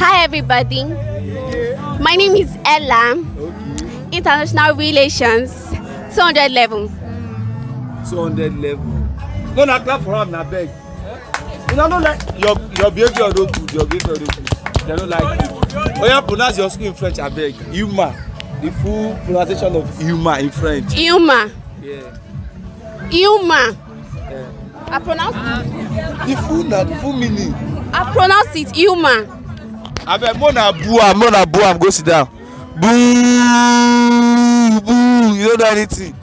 Hi everybody. My name is Ella. International Relations. 200 level. 200 level. No, not clap for him, na beg. You don't like your behavior don't good. Your behavior don't good. They don't like you. Oh, yeah, pronounce your school in French, I beg. IUMA. The full pronunciation of IUMA in French. IUMA. Yeah. IUMA. Yeah. I pronounce the full meaning. I pronounce it IUMA. I beg, Mona Boo, go sit down. Boo, boo. You don't know anything.